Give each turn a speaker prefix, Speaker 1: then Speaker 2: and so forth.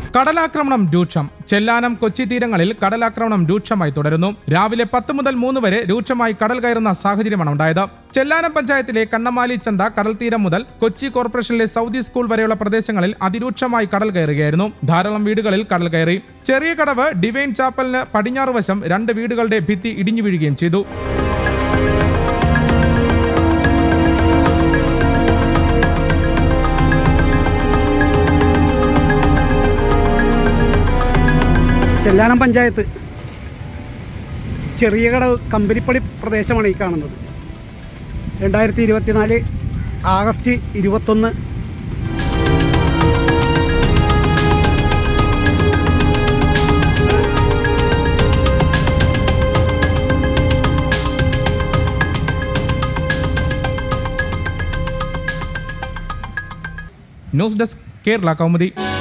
Speaker 1: കടലാക്രമണം രൂക്ഷം. ചെല്ലാനം കൊച്ചി തീരങ്ങളിൽ കടലാക്രമണം രൂക്ഷമായി തുടരുന്നു. രാവിലെ 10 മുതൽ 3 വരെ രൂക്ഷമായി കടൽ കയറുന്ന സാഹചര്യമാണ് ഉണ്ടായത്. ചെല്ലാനം പഞ്ചായത്തിലെ കണ്ണമാലി ചന്ത കടൽ തീരം മുതൽ കൊച്ചി കോർപ്പറേഷനിലെ സൗദി സ്കൂൾ വരെയുള്ള പ്രദേശങ്ങളിൽ അതിരൂക്ഷമായി കടൽ കയറുകയായിരുന്നു. ധാരാളം വീടുകളിൽ കടൽ കയറി. ചെറിയ കടവ് ഡിവൈൻ ചാപ്പലിന് പടിഞ്ഞാറ് വശം 2 വീടുകളുടെ ഭിത്തി ഇടിഞ്ഞു വീഴുകയും ചെയ്തു.
Speaker 2: ചെല്ലാനം പഞ്ചായത്ത് ചെറിയ കടവ് കമ്പനിപ്പടി പ്രദേശമാണ് ഈ കാണുന്നത്. 2024 August 21
Speaker 1: news desk Kerala Kaumudi.